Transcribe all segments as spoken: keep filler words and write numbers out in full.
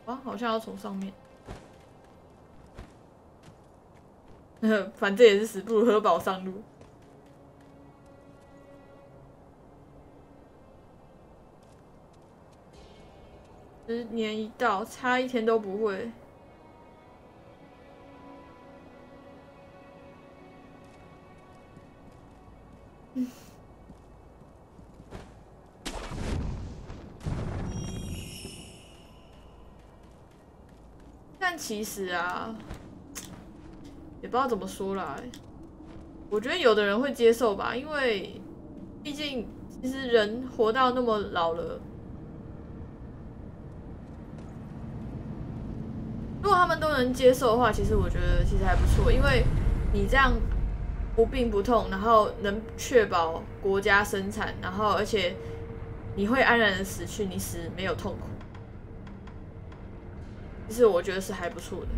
哇，好像要从上面。反正也是死不如喝饱上路。十年一到，差一天都不会。嗯。但其实啊，也不知道怎么说啦。我觉得有的人会接受吧，因为毕竟其实人活到那么老了。 如果他们都能接受的话，其实我觉得其实还不错，因为你这样不病不痛，然后能确保国家生产，然后而且你会安然的死去，你死没有痛苦，其实我觉得是还不错的。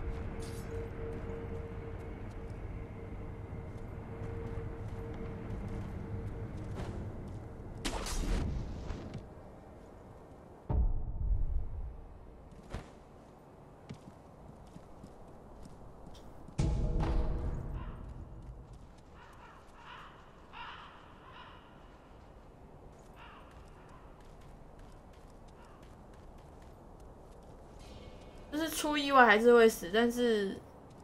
就是出意外还是会死，但是，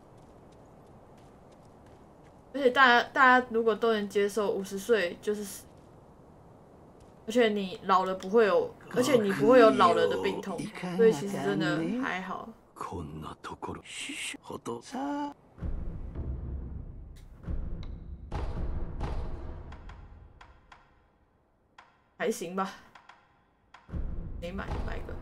而且大家大家如果都能接受五十岁就是死，而且你老了不会有，而且你不会有老了的病痛，所以其实真的还好。还行吧，没买买个。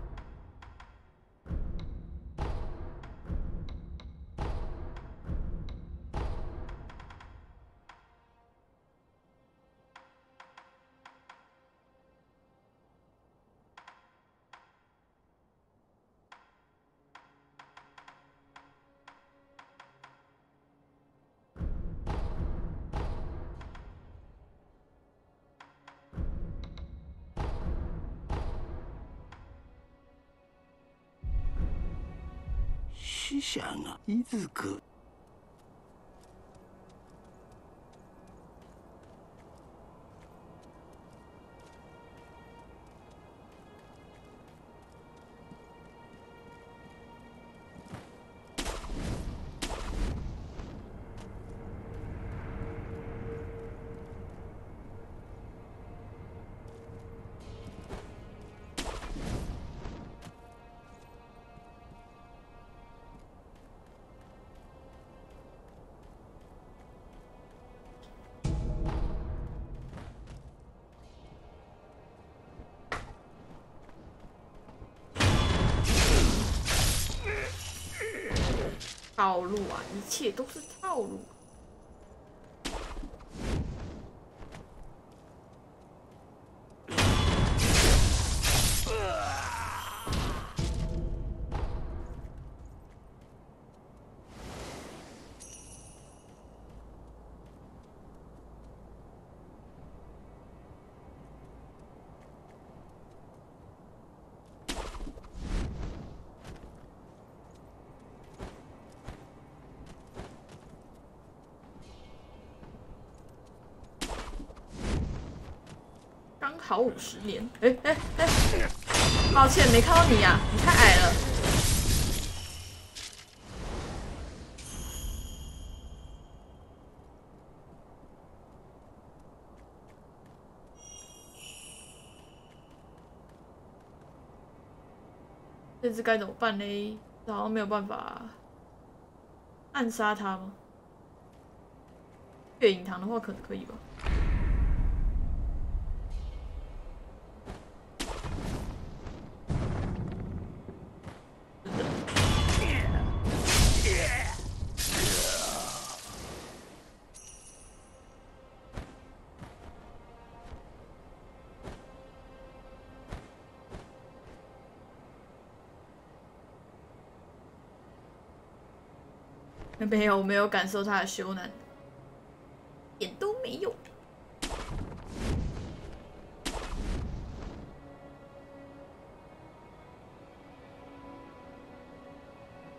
死者がいつく。 套路啊，一切都是套路。刚好五十年，哎哎哎，抱歉没看到你啊，你太矮了。这只该怎么办呢？这好像没有办法暗杀他吗？月影堂的话可能可以吧。 没有，我没有感受他的羞赧，一点都没有。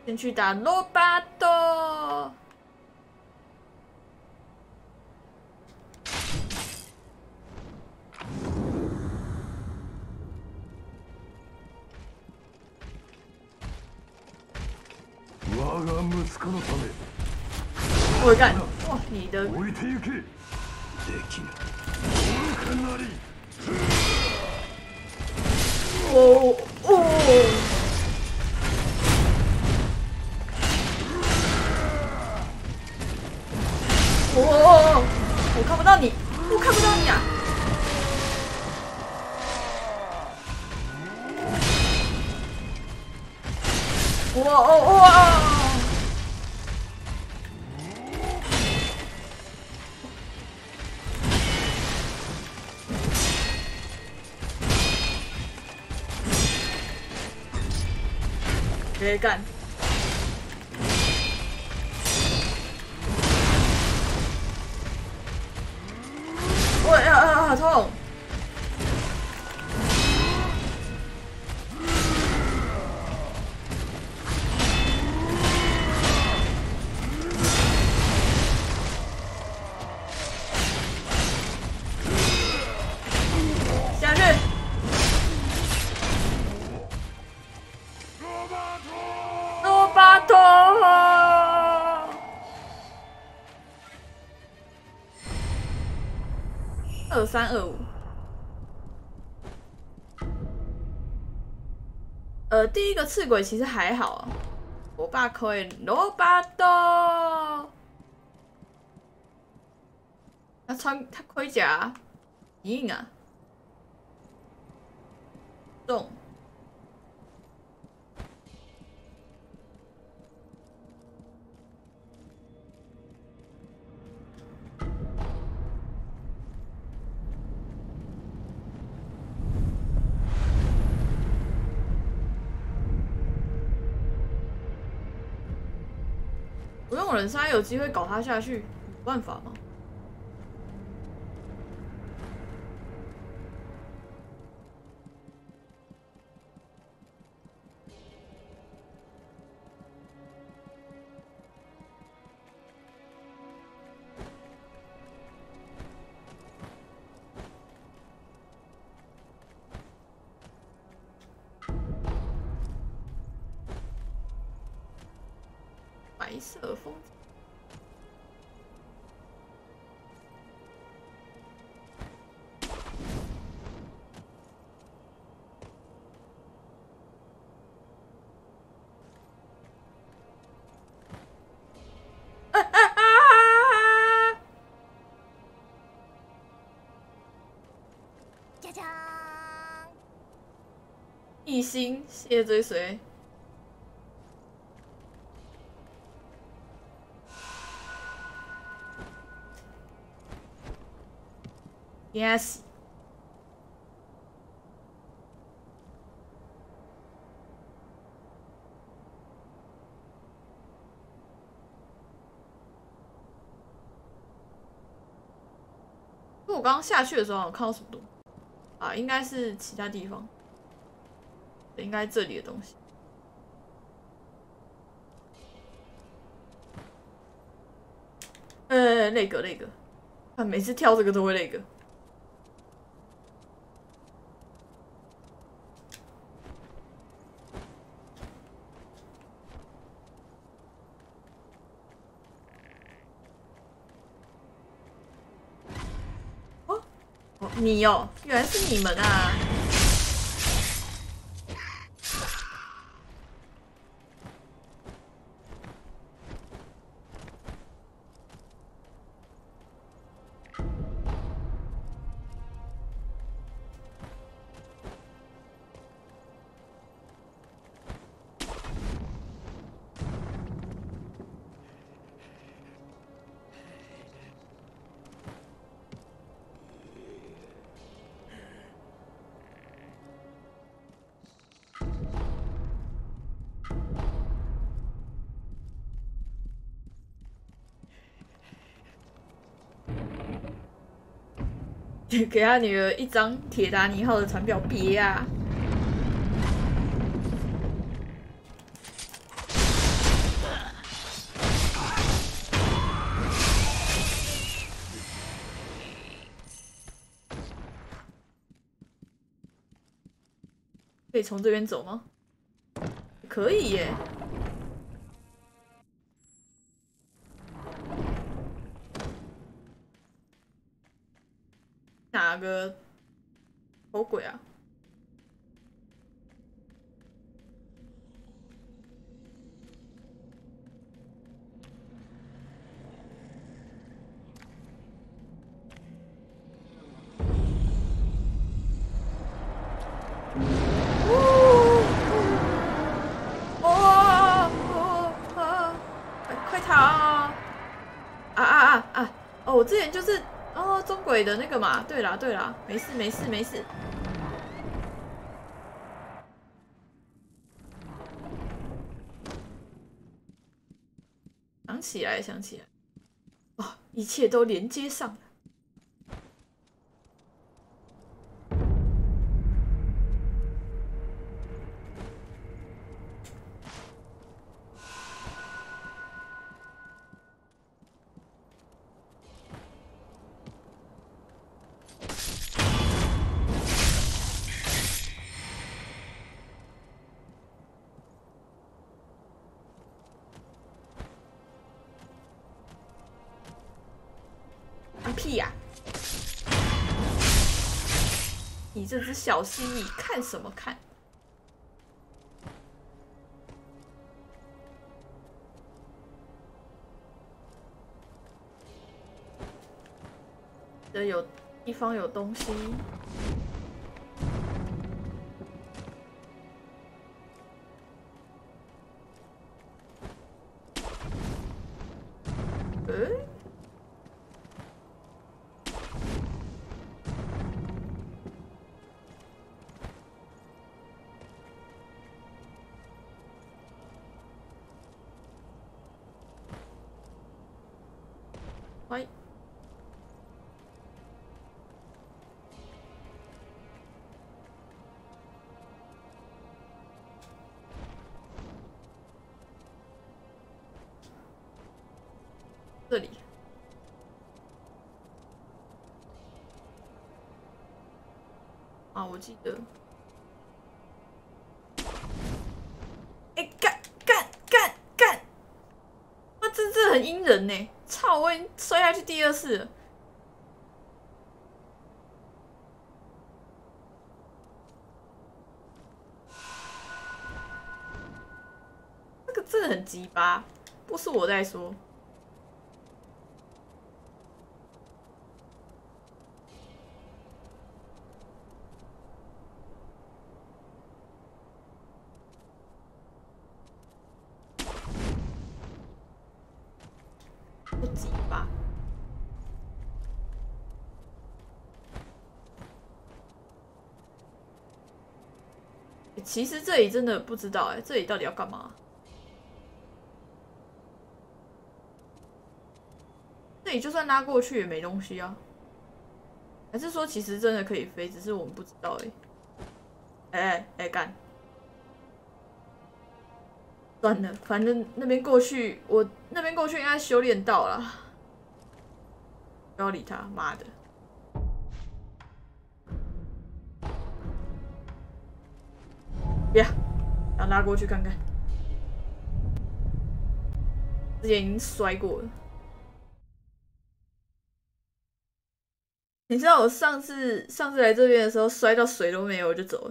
先去打罗巴多。我干！哇，你的。哦哦！哦！我看不到你，我看不到你啊！哇哦哇！直接干！我啊啊好痛！下去！罗巴托！二三二五。呃，第一个刺鬼其实还好啊。我爸可以罗巴多。他穿他盔甲硬啊，重。不用人杀有机会搞他下去，有办法吗？白色风景。啊啊啊！짜잔！一心谢追随。Yes。我刚刚下去的时候，有看到什么东西啊？应该是其他地方，应该这里的东西。呃，那个那个，啊，每次跳这个都会那个。你哦，原来是你们啊！给他女儿一张铁达尼号的船票，别啊！ 可以从这边走吗？可以耶。哪个头鬼啊？我之前就是哦中轨的那个嘛，对啦对啦，没事没事没事。想起来想起来，哦，一切都连接上了。屁呀、啊！你这只小蜥蜴看什么看？这有地方有东西。诶？喂。这里。啊，我记得。哎、欸，干干干干！哇，这这很阴人呢！操，我已经摔下去第二次了。这个真的很鸡巴，不是我在说。不急吧？其实这里真的不知道哎、欸，这里到底要干嘛？这里就算拉过去也没东西啊。还是说其实真的可以飞，只是我们不知道哎、欸。哎哎哎干！算了，反正那边过去，我那边过去应该修炼到了。不要理他，妈的！别，要拉过去看看。之前已经摔过了。你知道我上次上次来这边的时候摔到水都没有，我就走了。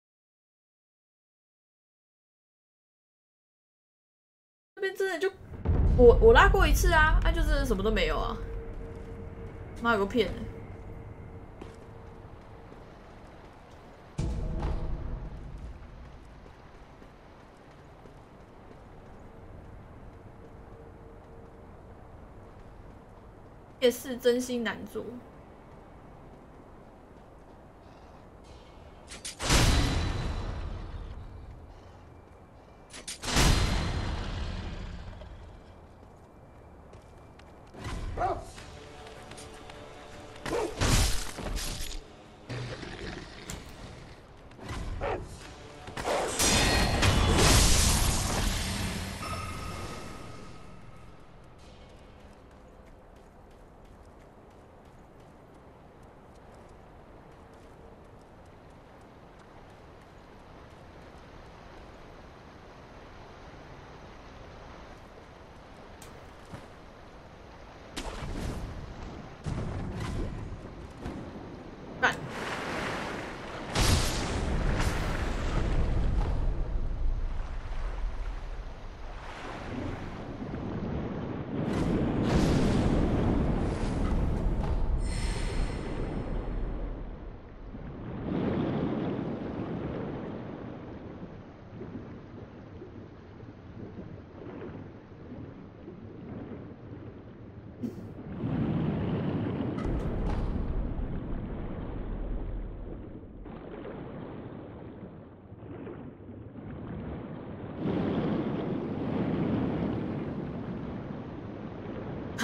那边真的就我我拉过一次啊，啊就真的什么都没有啊。妈有个骗人！夜市真心难做。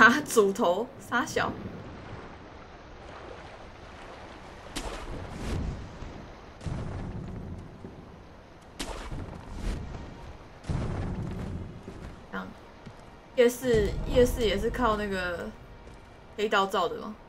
哈，主头傻小。这样，夜市夜市也是靠那个黑道造的吗？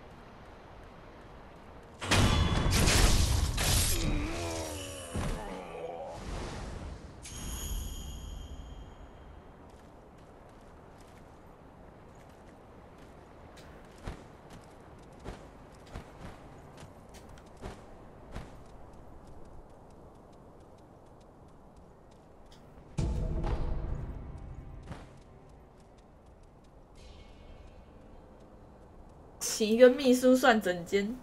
请一个秘书算整间。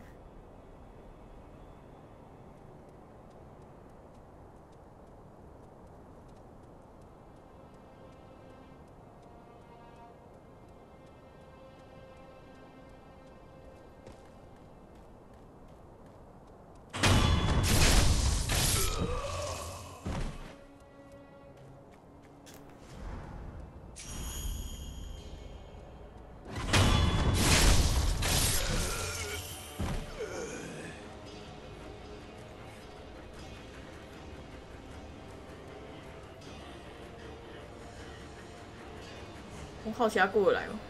我好奇他过得来吗？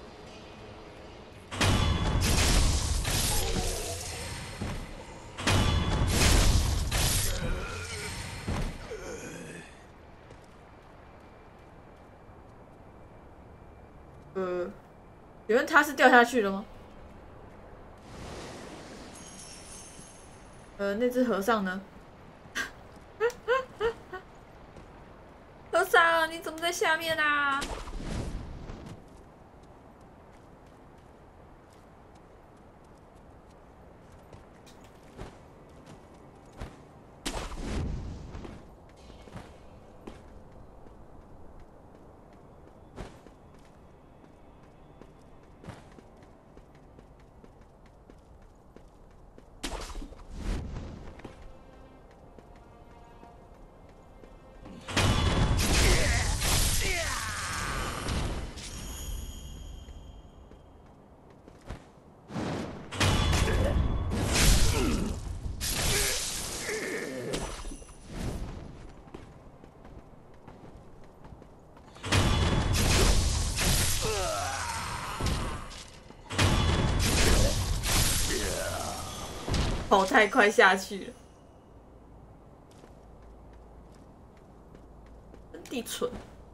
呃，请问他是掉下去了吗？呃，那只和尚呢？和尚，你怎么在下面啊？跑太快下去了，真地蠢。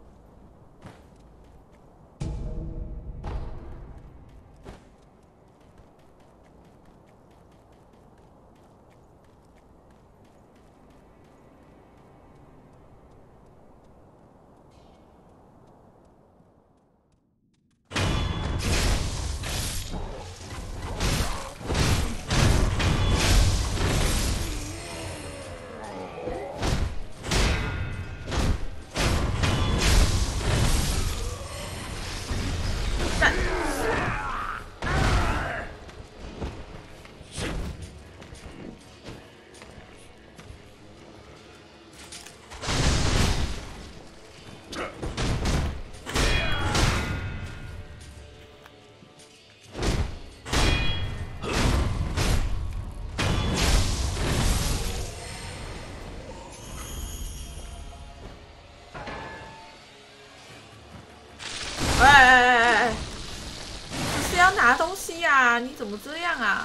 哎哎哎哎哎！只是要拿东西呀、啊，你怎么这样啊？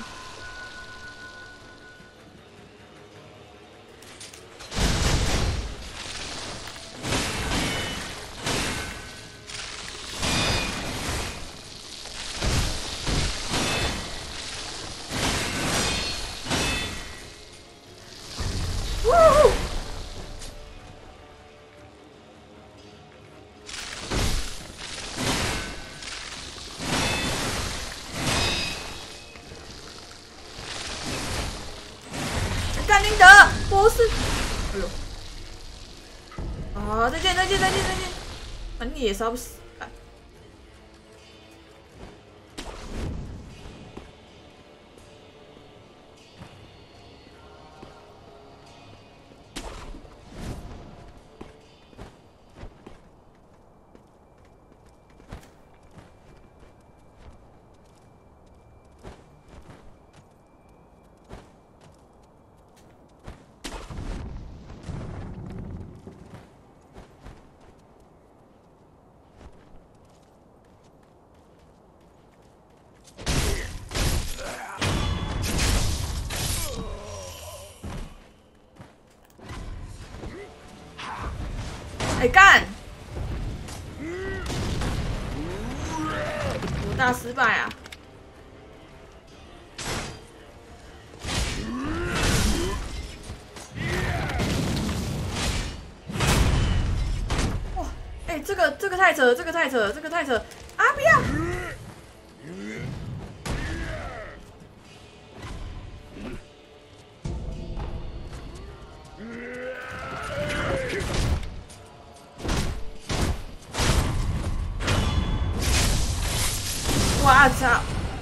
甘宁德，不是，哎呦，啊，再见，再见，再见，再见，反正你也杀不死。 哎干！五大失败啊！哇！哎，这个这个太扯了，这个太扯了，这个太扯了啊！不要！我操！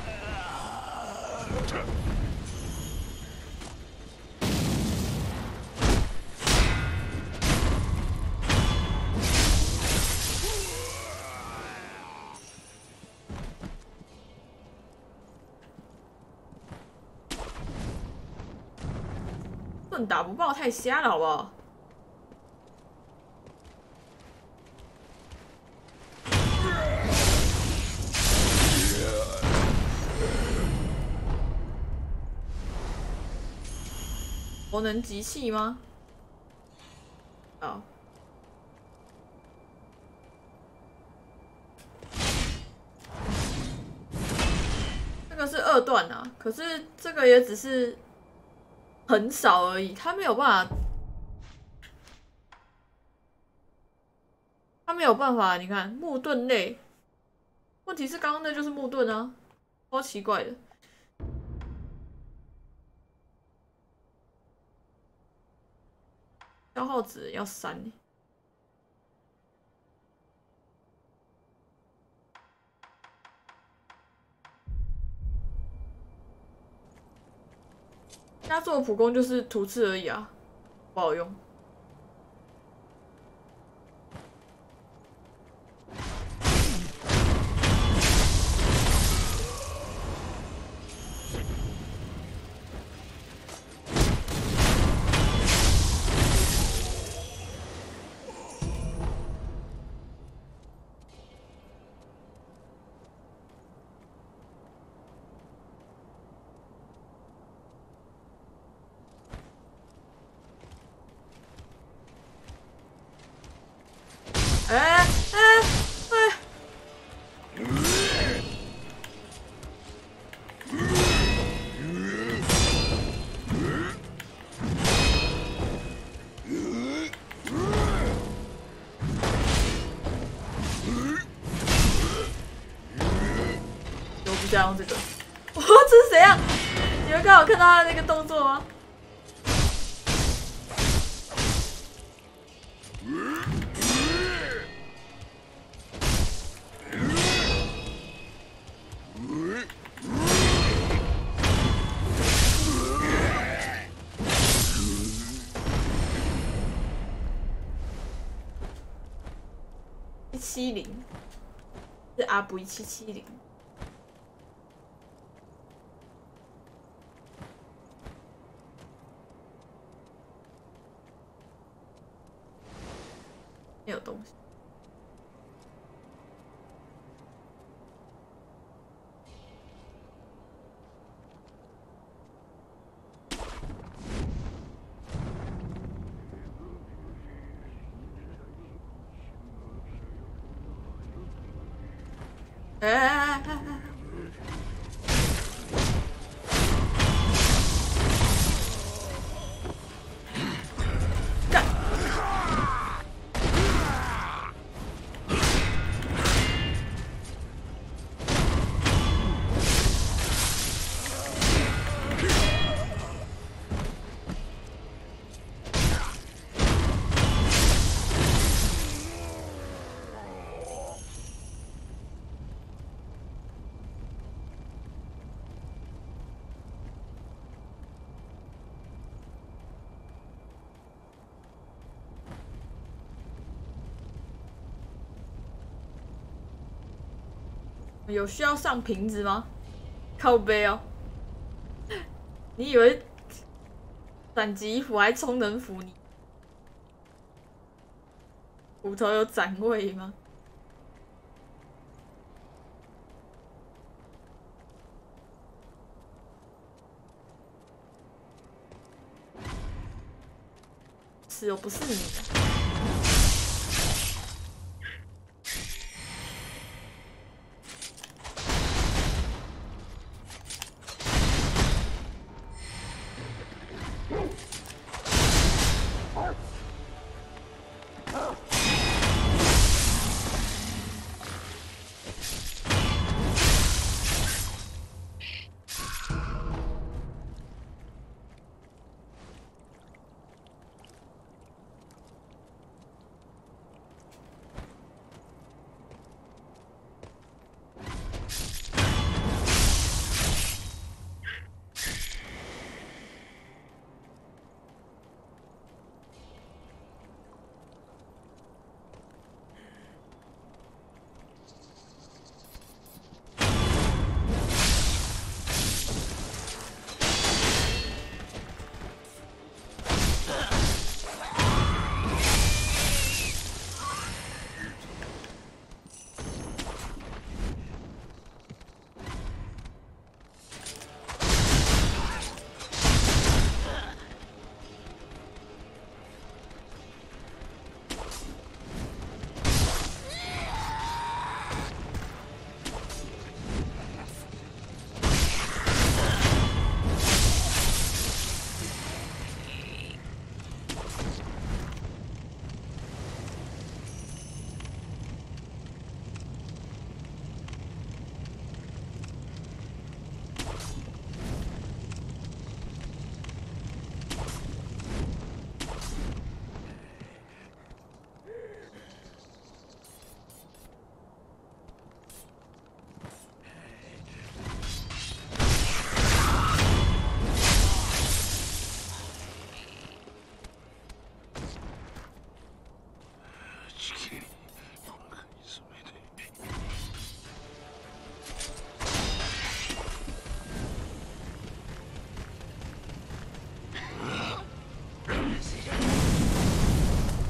盾打不爆太瞎了，好不好？我能集气吗？好。这个是二段啊，可是这个也只是很少而已，他没有办法，他没有办法。你看木盾类，问题是刚刚那就是木盾啊，超奇怪的。消耗值要三。他做普攻就是图刺而已啊，不好用。哎哎哎！我不想用这个。我这是谁啊？你们刚好看到他的那个动作吗？一七零是阿布一七七零。没有东西。哎哎哎哎哎！干！有需要上瓶子吗？靠背哦。你以为斩击斧还充能斧你？骨头有斩位吗？是又不是你的。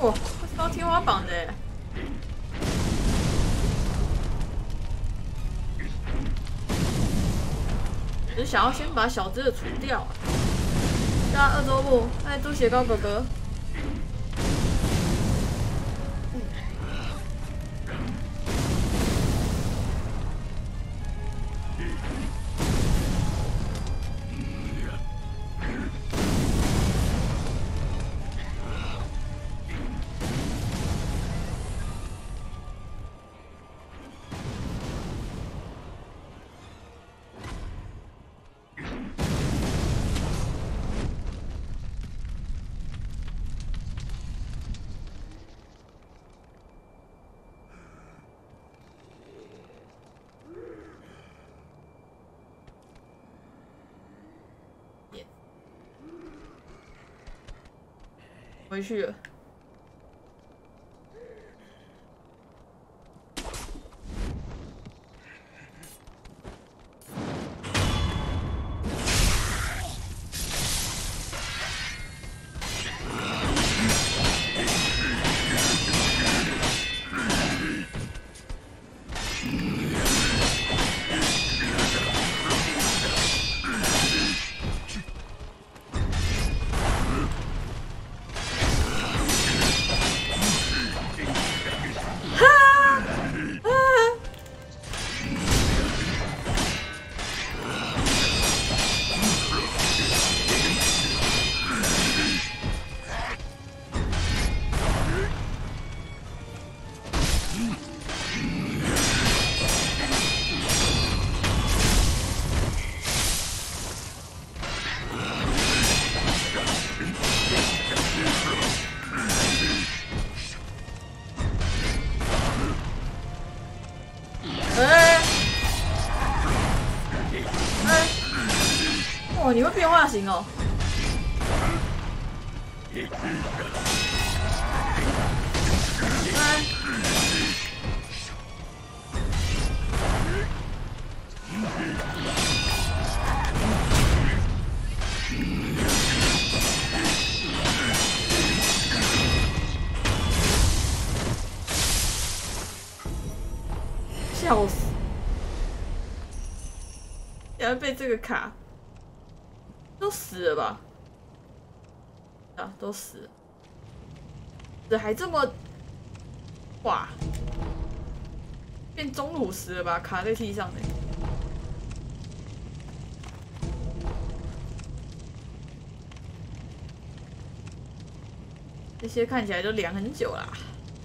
哇，会烧天花板的耶！只是想要先把小只的除掉、啊。对啊，二周目，哎，猪血糕哥哥。回去了。哦，你会变化型哦！哎，笑死！竟然被这个卡。都死了吧？啊，都死了，这还这么，哇，变钟乳石了吧？卡在地上的。这些看起来都凉很久啦。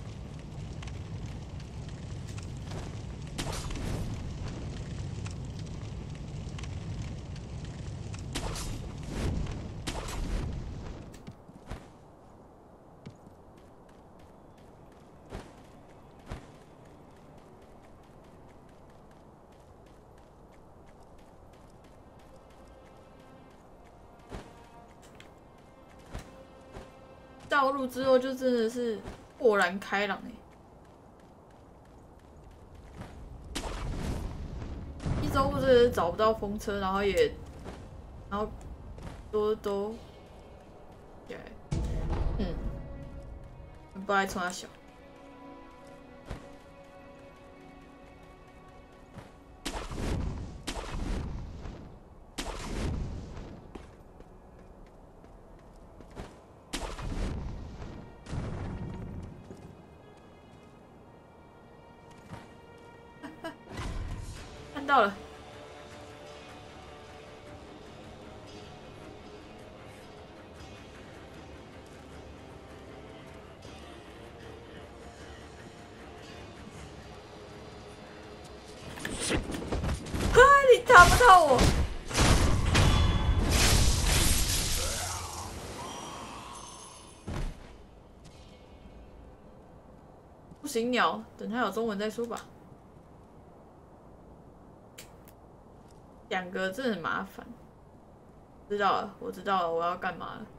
道路之后就真的是豁然开朗哎！一周不是找不到风车，然后也，然后都都，嗯，不爱冲他小。到了，哈！你打不到我，不行，鸟，等它有中文再说吧。两个真的很麻烦。知道了，我知道了，我要干嘛了。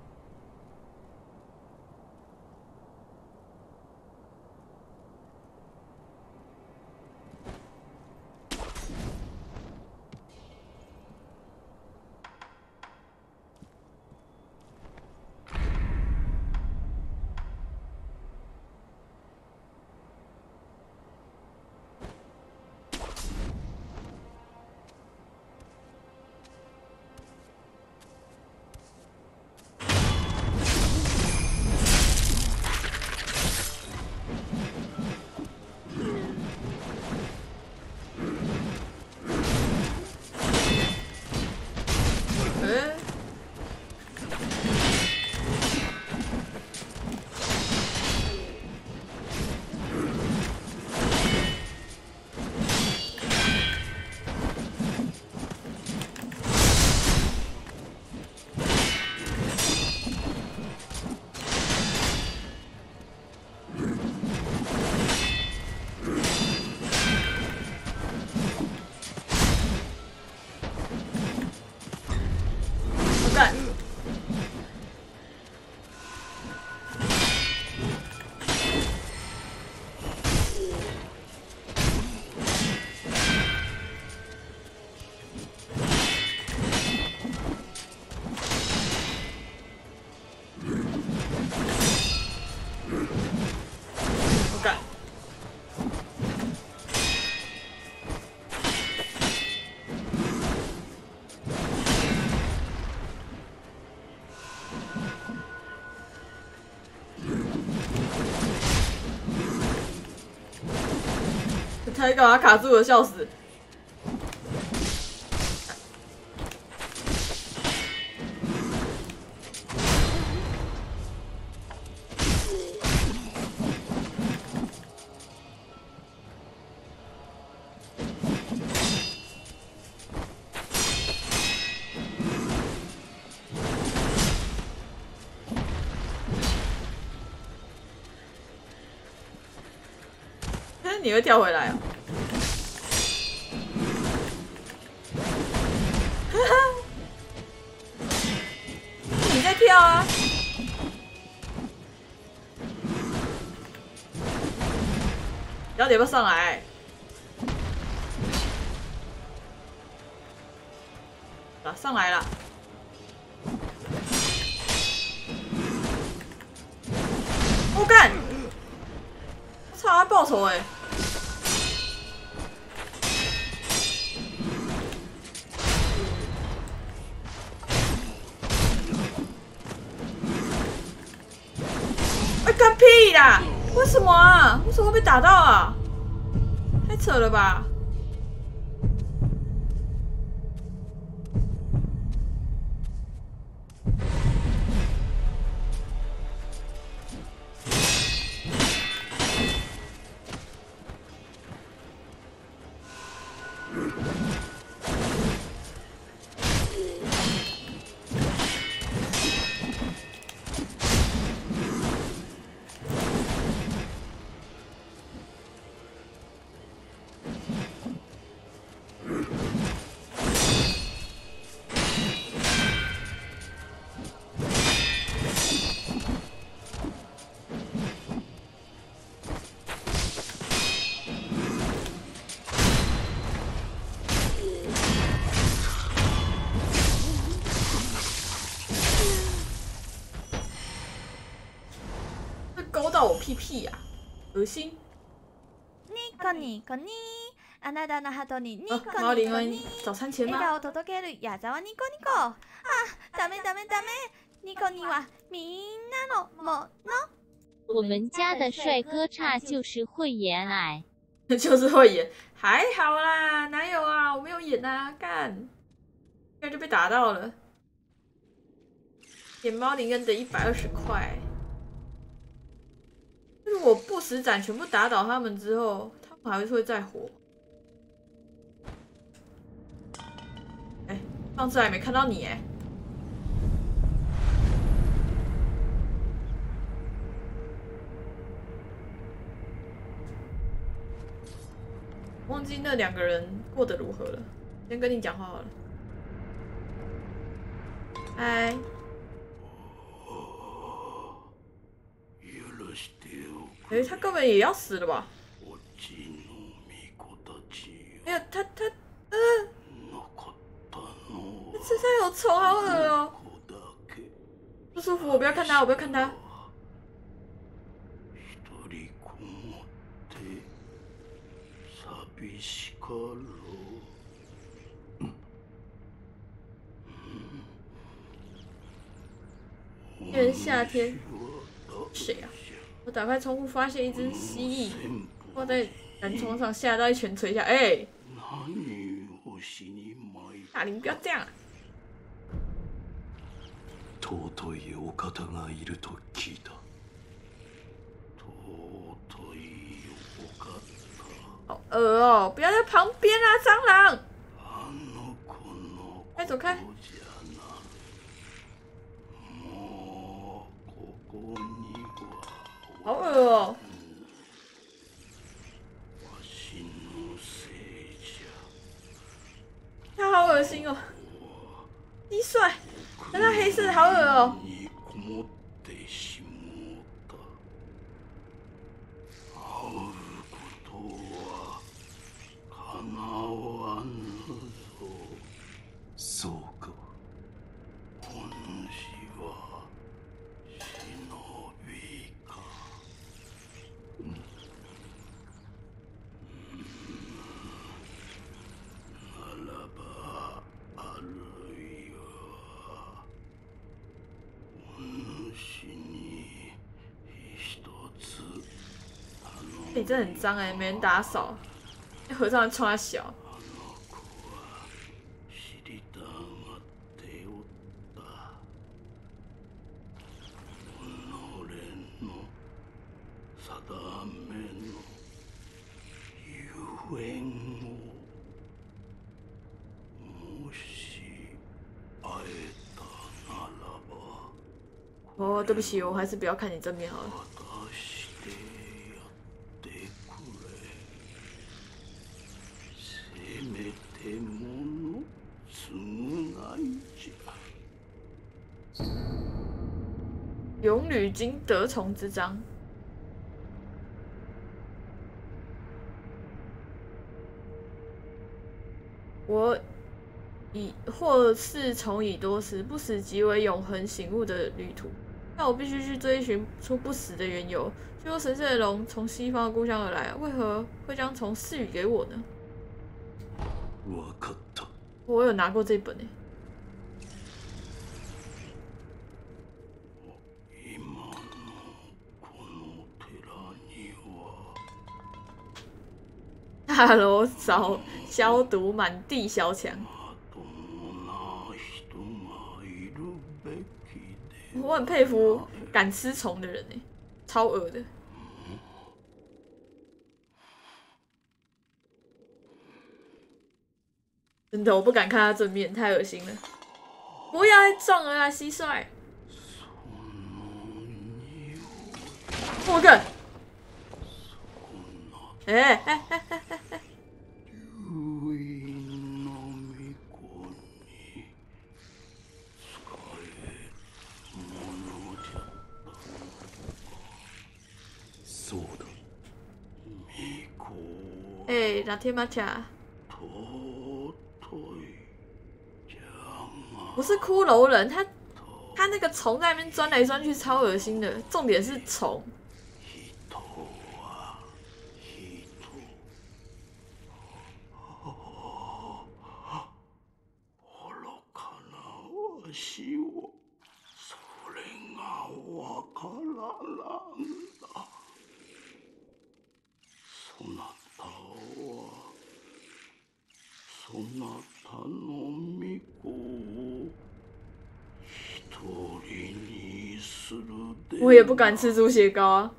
才干嘛卡住了，笑死！你会跳回来啊？你在跳啊！到底要不要上来？啊，上来了！我干！操，他报仇哎、欸！干屁啦！为什么啊？为什么会被打到啊？太扯了吧！勾到我屁屁呀、啊，恶心！ ニコニコニあなたのハートにニコニコ毛利恩ニ早餐钱吗？ 笑顔を届ける矢沢ニコニコ。あ、ダメダメダメ。ニコにはみんなのもの。 我们家的帅哥差就是会演矮， 就是会演，还好啦，哪有啊？我没有演啊，干，应该就被打到了。点猫林恩的一百二十块。如果不死斩全部打倒他们之后，他们还会再活。哎、欸，上次还没看到你哎、欸。忘记那两个人过得如何了，先跟你讲话好了。嗨。哎、欸，他根本也要死了吧？哎呀，他他呃，他身上有虫，好恶哦、喔，不舒服，我不要看他，我不要看他。今年夏天，谁啊？我打开窗户，发现一只蜥蜴挂在南窗上，吓到一拳捶下。哎、欸，大林不要这样、啊！ 尊いお方がいると聞いた。尊いお方。 好恶哦！不要在旁边啊，蟑螂！快走开！好恶哦！他好恶心哦！蟋蟀，但他黑色的好恶哦！ そうか。 你、欸、真的很脏哎、欸，没人打扫。 和尚冲他小。哦，对不起，我还是不要看你正面好了。永履经得宠之章。我以或是从以多时，不死即为永恒醒悟的旅途。但我必须去追寻出不死的缘由。据说神圣的龙从西方的故乡而来，为何会将虫赐予给我呢？我有拿过这本诶、欸。大楼扫消毒，满地小强。我很佩服敢吃虫的人哎、欸，超恶的。真的，我不敢看他正面，太恶心了。不要再撞了啦，蟋蟀！我个！哎哎哎哎哎哎！哎，拉天马卡，不是骷髅人，他他那个虫在那边钻来钻去，超恶心的。重点是虫。我也不敢吃猪血糕啊。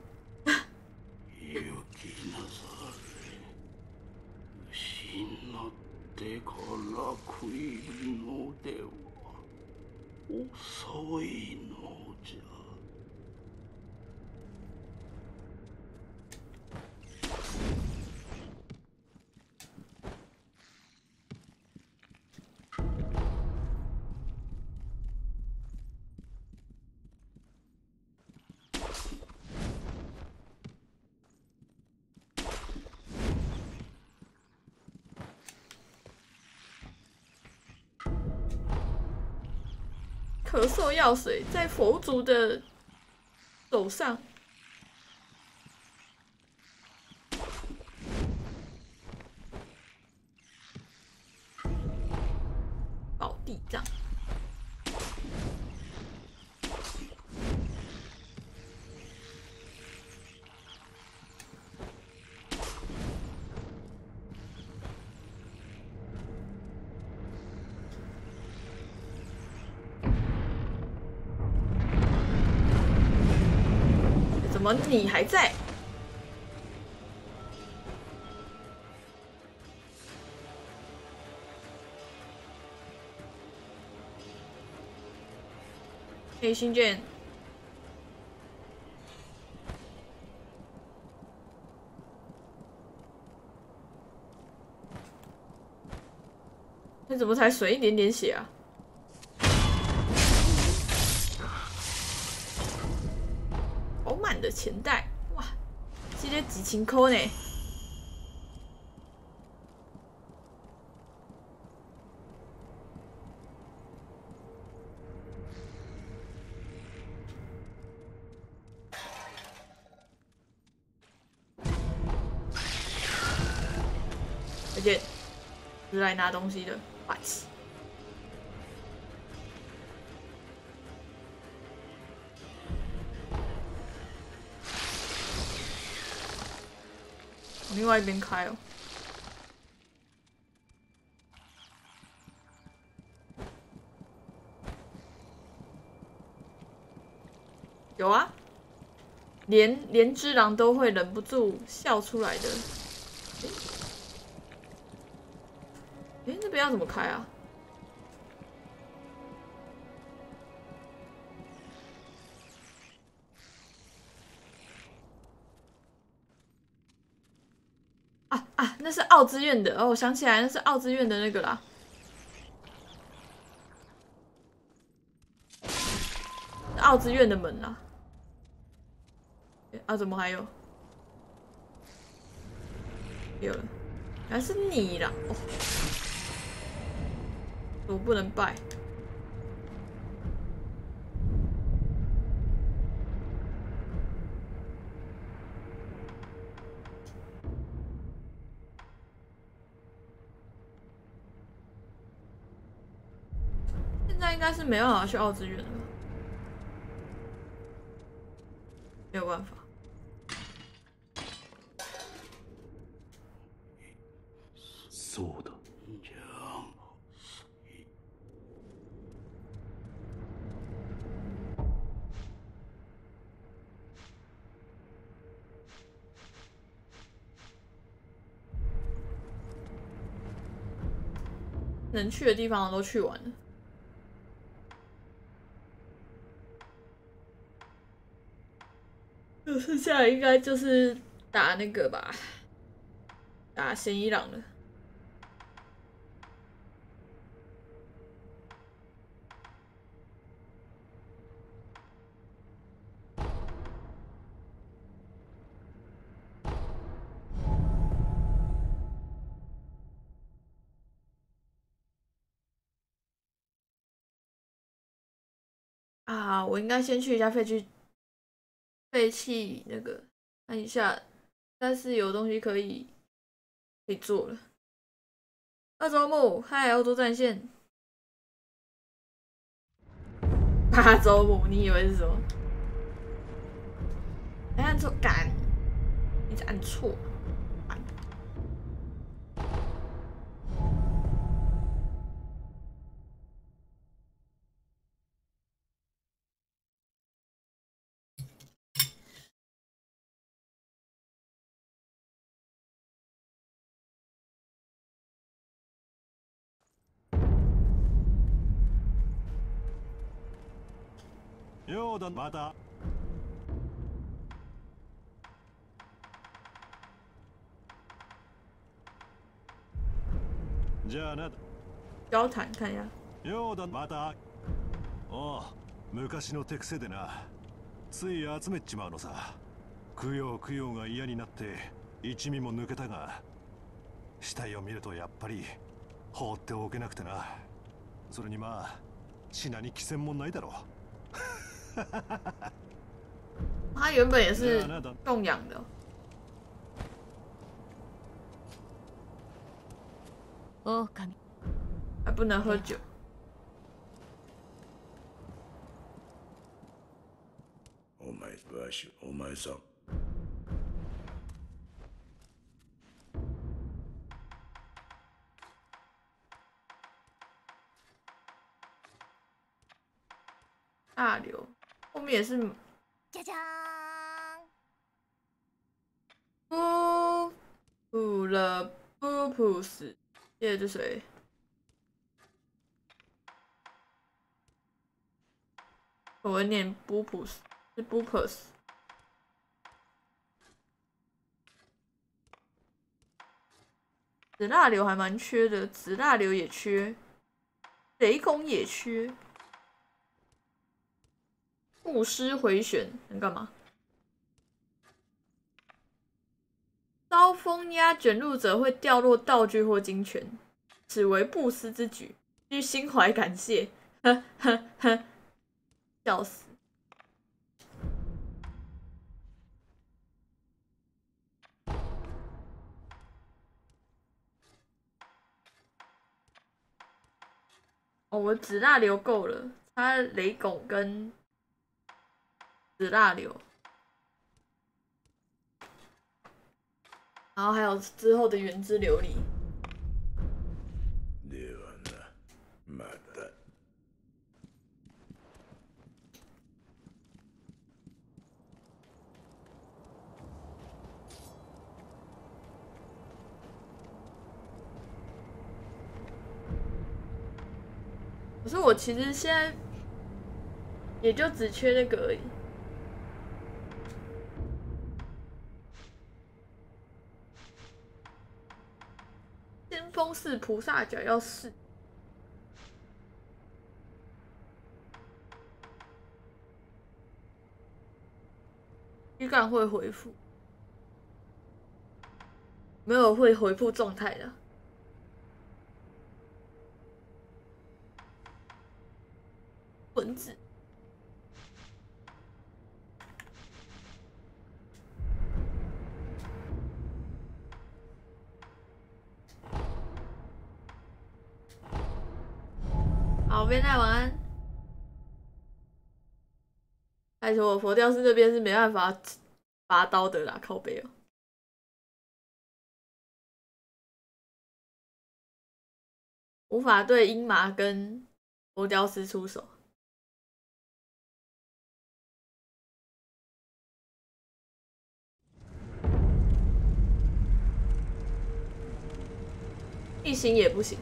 咳嗽药水在佛祖的手上，保地藏。怎么你还在？黑心卷，那怎么才水一点点血啊？饱满的钱袋，哇，这个几千块呢？而且是来拿东西的，白痴。另外一边开哦。 有啊，连连只狼都会忍不住笑出来的。哎，那边要怎么开啊？啊啊，那是奥之院的哦，我想起来，那是奥之院的那个啦。奥之院的门啦。啊，怎么还有？有了，原来是你啦！哦，我不能拜。现在应该是没办法去奥之院了吧？没有办法。 そうだ。 能去的地方都去完了。剩下来应该就是打那个吧，打嫌疑狼了。啊，我应该先去一下废墟，废弃那个看一下，但是有东西可以可以做了。二周目，嗨，欧洲战线。八周目，你以为是什么？哎，按错，干，一直按错。 ようだまた。じゃあな。 交谈看一下。 ようだまた。おう、昔の手癖でな。つい集めっちまうのさ。供養供養が嫌になって一味も抜けたが、死体を見るとやっぱり放っておけなくてな。それにまあ品に寄せもないだろう。 他原本也是供养的。 狼。 还不能喝酒。 お前わしお前さん。 大流后面也是。 じゃじゃ布普了布普斯，接着是谁？我会念布普斯，是布普斯。紫蜡流还蛮缺的，紫蜡流也缺，雷公也缺。牧师回旋能干嘛？刀锋压卷入者会掉落道具或金钱，此为不思之举，需心怀感谢。呵呵呵，笑死！哦，我紫蜡流够了，差雷拱跟紫蜡流。然后还有之后的原汁琉璃。 ではな、また。 可是我其实现在也就只缺那个而已。先锋式菩萨脚要试。躯干会回复，没有会回复状态的。文字。好，边奈晚安。拜托，佛教寺这边是没办法拔刀的啦，靠背哦。无法对英麻跟佛雕师出手。异形也不行。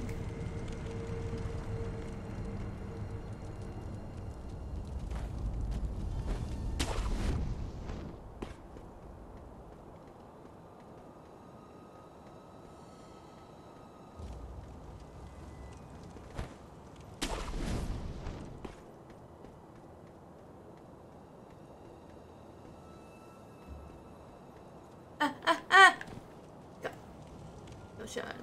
哎哎哎！掉下来了。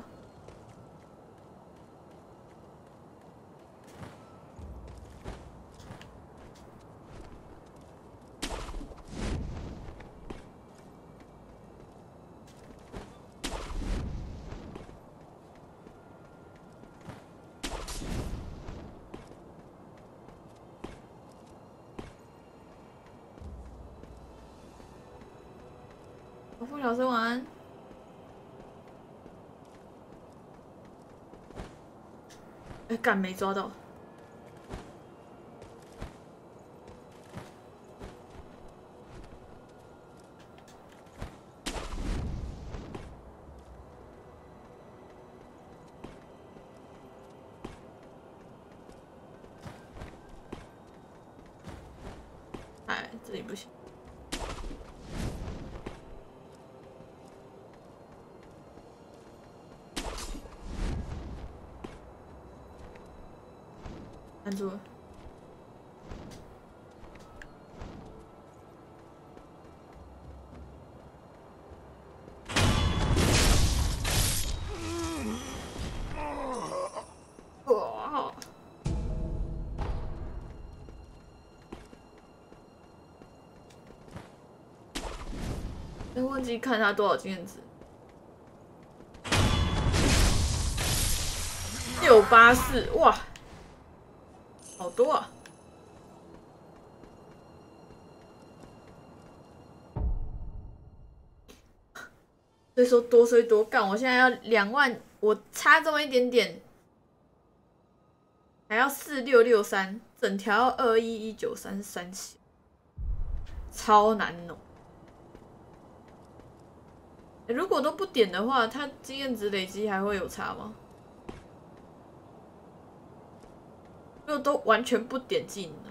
傅老师晚安。哎，干没抓到。哎，这里不行。按住了。哇！哎，忘记看他多少经验值。六八四，哇！好多啊！所以说多虽多干，我现在要两万，我差这么一点点，还要四六六三，整条二一一九三三七，超难弄。欸，如果都不点的话，它经验值累积还会有差吗？如果都完全不点技能。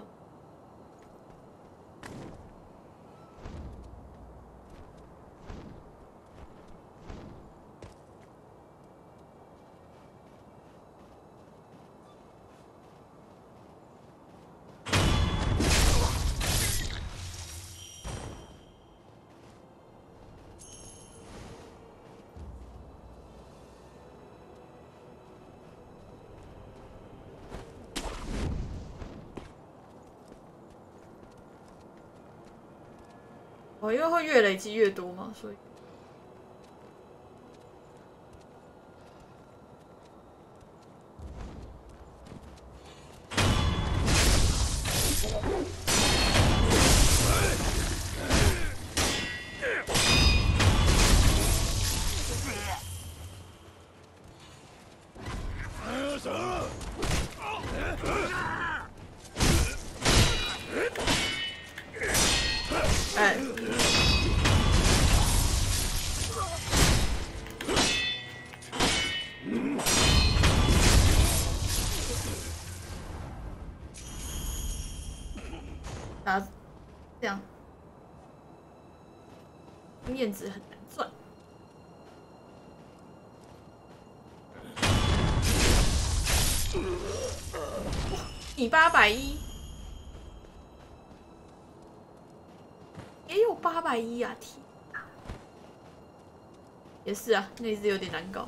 哦，因为会越累积越多嘛，所以。哎， 经验值很难赚。你八百一，也有八百一啊！天啊，也是啊，那只有点难搞。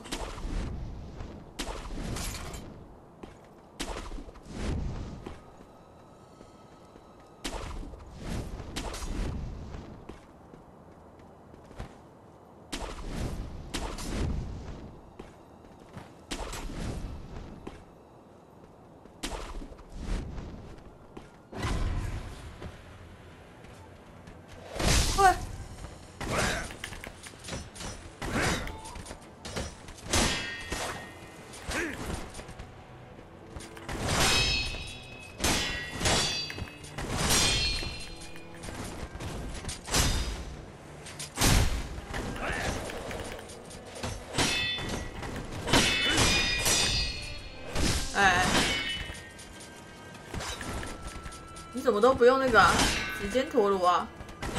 哎，你怎么都不用那个啊？指尖陀螺啊？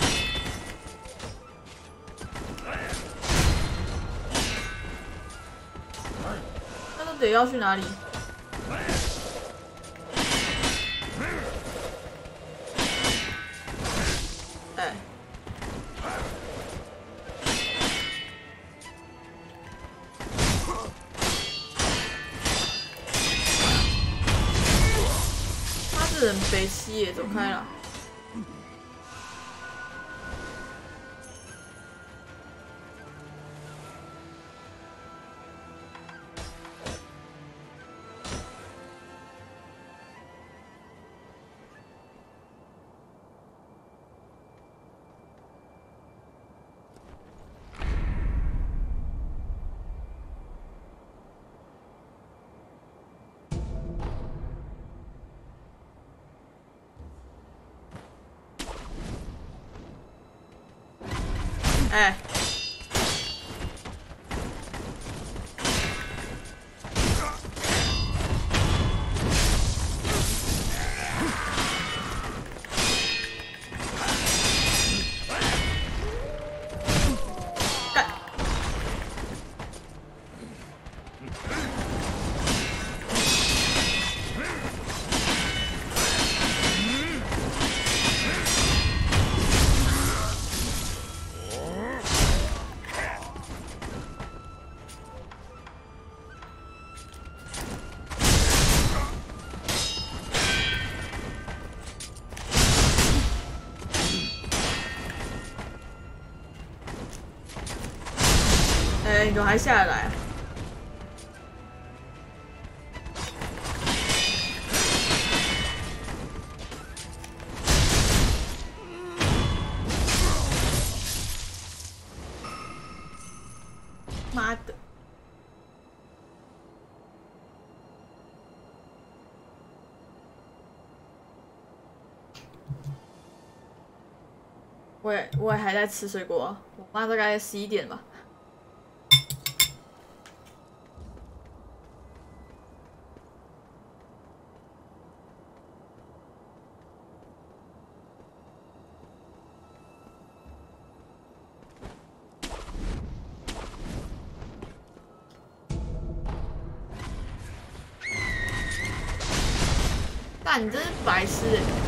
那都得要去哪里？哎。这人北七耶，走开了。哎，干！哎，你怎么还下得来啊？妈的！我也我也还在吃水果啊，我妈大概十一点吧。干，你真是白痴哎！